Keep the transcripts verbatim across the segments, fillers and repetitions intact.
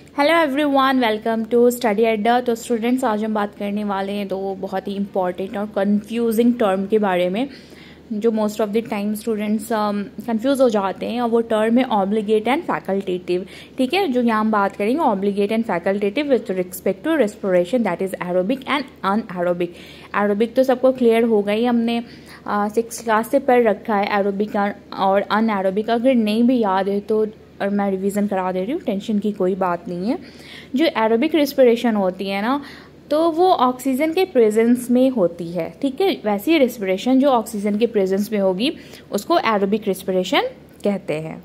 Hello everyone, welcome to study Adda. तो students, आज हम बात करने वाले हैं दो बहुत ही इंपॉर्टेंट और कंफ्यूजिंग टर्म के बारे में जो most of the time students confuse हो जाते हैं, और वो टर्म है ऑब्लिगेट एंड फैकल्टेटिव। ठीक है, जो यहाँ हम बात करेंगे obligate and facultative with respect to respiration, that is aerobic and anaerobic. Aerobic तो सबको क्लियर हो गई, हमने सिक्स क्लास से पढ़ रखा है एरोबिक और अनएरोबिक। अगर नहीं भी याद है तो और मैं रिवीजन करा दे रही हूँ, टेंशन की कोई बात नहीं है। जो एरोबिक रेस्पिरेशन होती है ना, तो वो ऑक्सीजन के प्रेजेंस में होती है। ठीक है, वैसी रेस्पिरेशन जो ऑक्सीजन के प्रेजेंस में होगी उसको एरोबिक रेस्पिरेशन कहते हैं,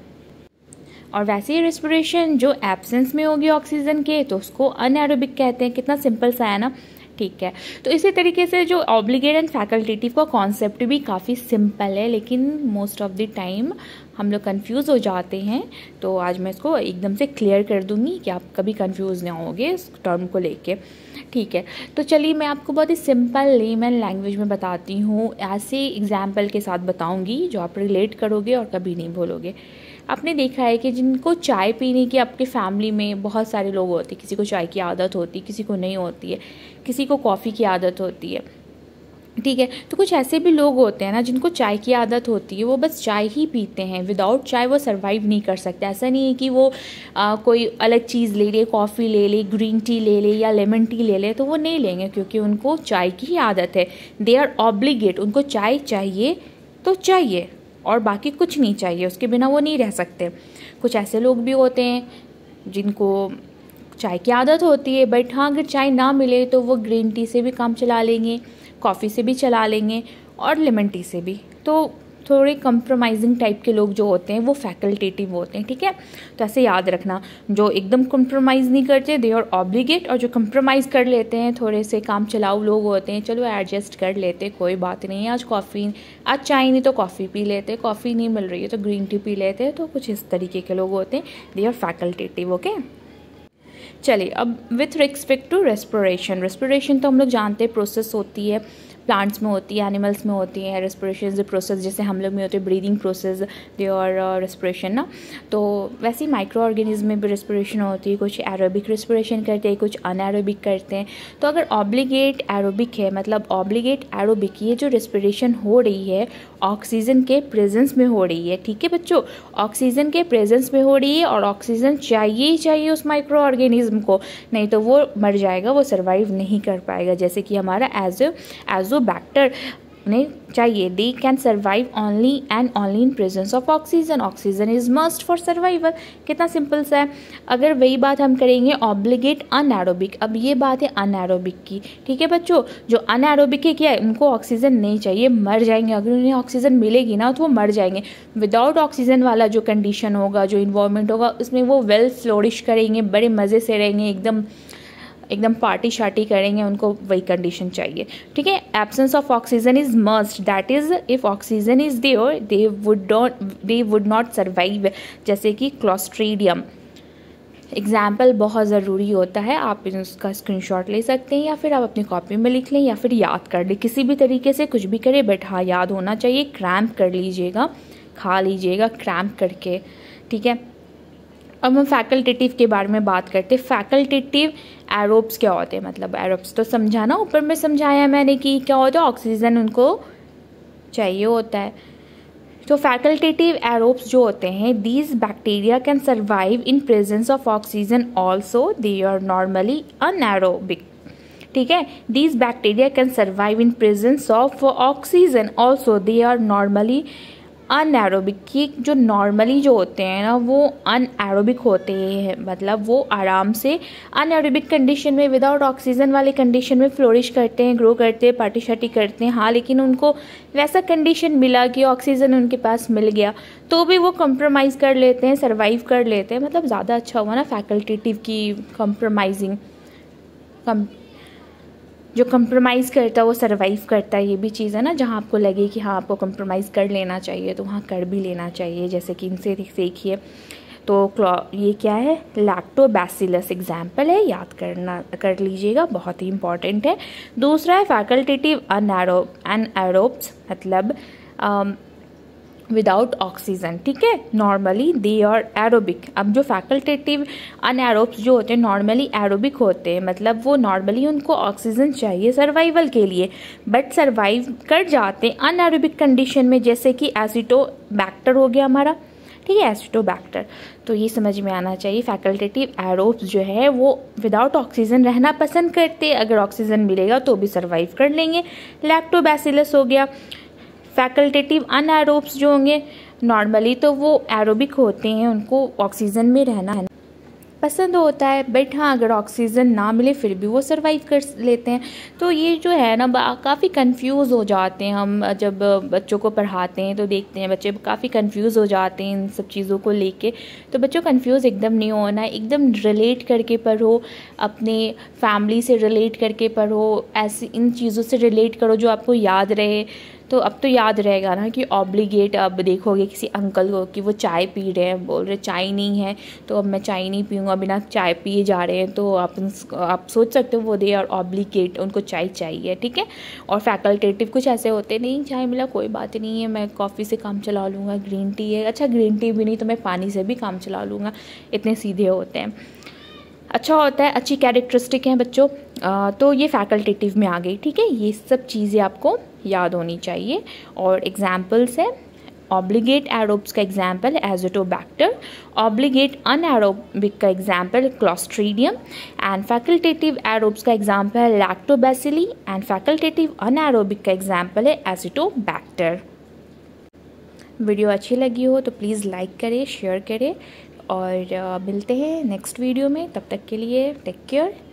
और वैसी रेस्पिरेशन जो एब्सेंस में होगी ऑक्सीजन के तो उसको अनएरोबिक कहते हैं। कितना सिंपल सा है ना। ठीक है, तो इसी तरीके से जो ऑब्लिगेट एंड फैकल्टेटिव का कॉन्सेप्ट भी काफ़ी सिंपल है, लेकिन मोस्ट ऑफ द टाइम हम लोग कंफ्यूज हो जाते हैं। तो आज मैं इसको एकदम से क्लियर कर दूंगी कि आप कभी कंफ्यूज ना होगे इस टर्म को लेके। ठीक है, तो चलिए मैं आपको बहुत ही सिंपल लेमन लैंग्वेज में बताती हूँ, ऐसे एग्जाम्पल के साथ बताऊँगी जो आप रिलेट करोगे और कभी नहीं भूलोगे। आपने देखा है कि जिनको चाय पीने की आपके फैमिली में बहुत सारे लोग होते हैं, किसी को चाय की आदत होती है, किसी को नहीं होती है, किसी को कॉफ़ी की आदत होती है। ठीक है, तो कुछ ऐसे भी लोग होते हैं ना जिनको चाय की आदत होती है, वो बस चाय ही पीते हैं, विदाउट चाय वो सरवाइव नहीं कर सकते। ऐसा नहीं है कि वो आ, कोई अलग चीज़ ले ले, कॉफ़ी ले ले, ग्रीन टी ले ले या लेमन टी ले ले, तो वो नहीं लेंगे क्योंकि उनको चाय की ही आदत है। दे आर ऑब्लिगेट, उनको चाय चाहिए तो चाहिए और बाकी कुछ नहीं चाहिए, उसके बिना वो नहीं रह सकते। कुछ ऐसे लोग भी होते हैं जिनको चाय की आदत होती है, बट हाँ अगर चाय ना मिले तो वो ग्रीन टी से भी काम चला लेंगे, कॉफ़ी से भी चला लेंगे और लेमन टी से भी। तो थोड़े कंप्रोमाइजिंग टाइप के लोग जो होते हैं वो फैकल्टेटिव होते हैं। ठीक है, तो ऐसे याद रखना, जो एकदम कंप्रोमाइज़ नहीं करते दे आर ऑब्लिगेट, और जो कंप्रोमाइज़ कर लेते हैं, थोड़े से काम चलाऊ लोग होते हैं, चलो एडजस्ट कर लेते, कोई बात नहीं है, आज कॉफ़ी आज चाय नहीं तो कॉफ़ी पी लेते, कॉफ़ी नहीं मिल रही है तो ग्रीन टी पी लेते। तो कुछ इस तरीके के लोग होते हैं, दे आर फैकल्टेटिव। ओके, चलिए अब with respect to respiration. Respiration तो हम लोग जानते हैं प्रोसेस होती है, प्लांट्स में होती है, एनिमल्स में होती है। रेस्पिरेशन इज प्रोसेस, जैसे हम लोग में होती है ब्रीदिंग प्रोसेस, दे और रेस्पिरेशन ना। तो वैसे ही माइक्रो ऑर्गेनिज्म में भी रेस्पिरेशन होती है, कुछ एरोबिक रेस्पिरेशन करते हैं, कुछ अनएरोबिक करते हैं। तो अगर ऑब्लिगेट एरोबिक है, मतलब ऑब्लिगेट एरोबिक, ये जो रेस्पिरेशन हो रही है ऑक्सीजन के प्रेजेंस में हो रही है। ठीक है बच्चों, ऑक्सीजन के प्रेजेंस में हो रही है और ऑक्सीजन चाहिए ही चाहिए उस माइक्रो ऑर्गेनिज्म को, नहीं तो वो मर जाएगा, वो सर्वाइव नहीं कर पाएगा। जैसे कि हमारा एज एज बैक्टर नहीं चाहिए, they can survive only and only in presence of oxygen. Oxygen is must for survival. कितना सिंपल सा है। अगर वही बात हम करेंगे ऑब्लिगेट अनएरोबिक, अब ये बात है अनएरोबिक की। ठीक है बच्चों, जो अनएरोबिक है क्या है, उनको ऑक्सीजन नहीं चाहिए, मर जाएंगे। अगर उन्हें ऑक्सीजन मिलेगी ना तो वो मर जाएंगे। विदाउट ऑक्सीजन वाला जो कंडीशन होगा, जो इन्वायरमेंट होगा, उसमें वो वेल फ्लोरिश करेंगे, बड़े मज़े से रहेंगे, एकदम एकदम पार्टी शार्टी करेंगे, उनको वही कंडीशन चाहिए। ठीक है, absence of oxygen is must, that is if oxygen is there they would not they would not survive. जैसे कि क्लोस्ट्रीडियम एग्जाम्पल बहुत ज़रूरी होता है, आप इसका स्क्रीनशॉट ले सकते हैं या फिर आप अपनी कॉपी में लिख लें या फिर याद कर लें, किसी भी तरीके से कुछ भी करें, बट हाँ याद होना चाहिए। क्रैम्प कर लीजिएगा, खा लीजिएगा क्रैम्प करके। ठीक है, अब हम फैकल्टेटिव के बारे में बात करते हैं। फैकल्टेटिव एरोब्स क्या होते हैं, मतलब एरोब्स तो समझा ना, ऊपर में समझाया मैंने कि क्या होता है, ऑक्सीजन उनको चाहिए होता है। तो फैकल्टेटिव एरोब्स जो होते हैं, these bacteria can survive in presence of oxygen also, they are normally anaerobic. ठीक है, these bacteria can survive in presence of oxygen also, they are normally anaerobic. की जो नॉर्मली जो होते हैं ना वो अनएरोबिक होते हैं, मतलब वो आराम से अनएरोबिक कंडीशन में, विदाउट ऑक्सीजन वाले कंडीशन में फ्लोरिश करते हैं, ग्रो करते हैं, पार्टी शार्टी करते हैं। हाँ, लेकिन उनको वैसा कंडीशन मिला कि ऑक्सीजन उनके पास मिल गया तो भी वो कंप्रोमाइज़ कर लेते हैं, सर्वाइव कर लेते हैं। मतलब ज़्यादा अच्छा हुआ ना फैकल्टेटिव की कंप्रोमाइजिंग। कम जो कंप्रोमाइज़ करता है वो सर्वाइव करता है, ये भी चीज़ है ना। जहाँ आपको लगे कि हाँ आपको कंप्रोमाइज़ कर लेना चाहिए तो वहाँ कर भी लेना चाहिए। जैसे कि इनसे देखिए, तो ये क्या है, लैक्टोबैसिलस एग्जाम्पल है, याद करना कर लीजिएगा, बहुत ही इंपॉर्टेंट है। दूसरा है फैकल्टेटिव अनएरोब एनएरोब्स, मतलब विदाउट ऑक्सीजन, ठीक है। Normally they are aerobic. अब जो फैकल्टेटिव अनएरोब्स जो होते हैं नॉर्मली एरोबिक होते हैं, मतलब वो नॉर्मली उनको ऑक्सीजन चाहिए सर्वाइवल के लिए, बट सर्वाइव कर जाते हैं अनएरोबिक कंडीशन में, जैसे कि एसिटोबैक्टर हो गया हमारा, ठीक है, एसिटोबैक्टर। तो ये समझ में आना चाहिए, फैकल्टेटिव एरोब्स जो है वो विदाउट ऑक्सीजन रहना पसंद करते हैं, अगर ऑक्सीजन मिलेगा तो भी सर्वाइव कर लेंगे। लैक्टोबैसिलस हो गया। फैकल्टेटिव अनएरोब्स जो होंगे नॉर्मली तो वो एरोबिक होते हैं, उनको ऑक्सीजन में रहना है पसंद होता है, बट हाँ अगर ऑक्सीजन ना मिले फिर भी वो सर्वाइव कर लेते हैं। तो ये जो है ना काफ़ी कंफ्यूज हो जाते हैं, हम जब बच्चों को पढ़ाते हैं तो देखते हैं बच्चे काफ़ी कंफ्यूज हो जाते हैं इन सब चीज़ों को लेके। तो बच्चों कंफ्यूज एकदम नहीं होना है, एकदम रिलेट करके पढ़ो, अपने फैमिली से रिलेट करके पढ़ो, ऐसी इन चीज़ों से रिलेट करो जो आपको याद रहे। तो अब तो याद रहेगा ना कि ऑब्लिगेट, अब देखोगे किसी अंकल को कि वो चाय पी रहे हैं, बोल रहे चाय नहीं है तो अब मैं चाय नहीं पीऊँगा, बिना चाय पिए जा रहे हैं, तो आप आप सोच सकते हो वो दे आर ऑब्लिगेट, उनको चाय चाहिए, ठीक है। और फैकल्टेटिव कुछ ऐसे होते नहीं, चाय मिला कोई बात नहीं है, मैं कॉफ़ी से काम चला लूँगा, ग्रीन टी है, अच्छा ग्रीन टी भी नहीं तो मैं पानी से भी काम चला लूँगा, इतने सीधे होते हैं। अच्छा होता है, अच्छी कैरेक्टरिस्टिक हैं बच्चों। आ, तो ये फैकल्टेटिव में आ गई, ठीक है। ये सब चीज़ें आपको याद होनी चाहिए। और एग्जाम्पल्स है, ऑब्लिगेट एरोब्स का एग्जाम्पल एजिटोबैक्टर, ऑब्लिगेट अनएरोबिक का example Clostridium, and facultative aerobes का एग्जाम्पल है लैक्टोबैसिली, एंड फैकल्टेटिव अनएरोबिक का एग्जाम्पल है एजिटोबैक्टर। वीडियो अच्छी लगी हो तो प्लीज़ लाइक करें, शेयर करें, और मिलते हैं नेक्स्ट वीडियो में। तब तक के लिए टेक केयर।